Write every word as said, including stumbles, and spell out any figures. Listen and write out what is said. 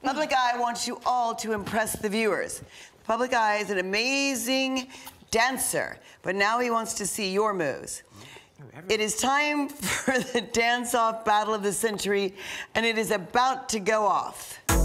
Public Eye wants you all to impress the viewers. Public Eye is an amazing dancer, but now he wants to see your moves. It is time for the dance-off battle of the century, and it is about to go off.